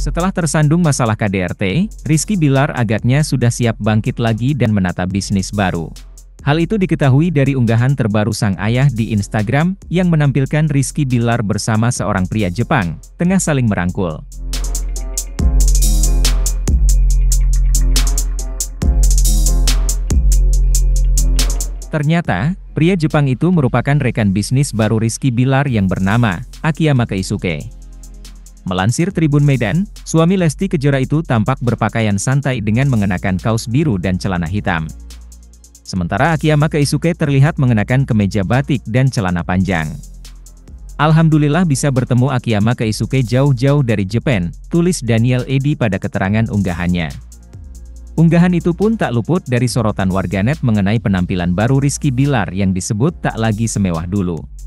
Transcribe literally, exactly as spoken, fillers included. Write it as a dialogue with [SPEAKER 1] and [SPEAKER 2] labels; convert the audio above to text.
[SPEAKER 1] Setelah tersandung masalah K D R T, Rizky Bilar agaknya sudah siap bangkit lagi dan menata bisnis baru. Hal itu diketahui dari unggahan terbaru sang ayah di Instagram, yang menampilkan Rizky Bilar bersama seorang pria Jepang, tengah saling merangkul. Ternyata, pria Jepang itu merupakan rekan bisnis baru Rizky Bilar yang bernama Akiyama Keisuke. Melansir Tribun Medan, suami Lesti Kejora itu tampak berpakaian santai dengan mengenakan kaos biru dan celana hitam. Sementara Akiyama Keisuke terlihat mengenakan kemeja batik dan celana panjang. Alhamdulillah bisa bertemu Akiyama Keisuke jauh-jauh dari Jepang, tulis Daniel Eddy pada keterangan unggahannya. Unggahan itu pun tak luput dari sorotan warganet mengenai penampilan baru Rizky Bilar yang disebut tak lagi semewah dulu.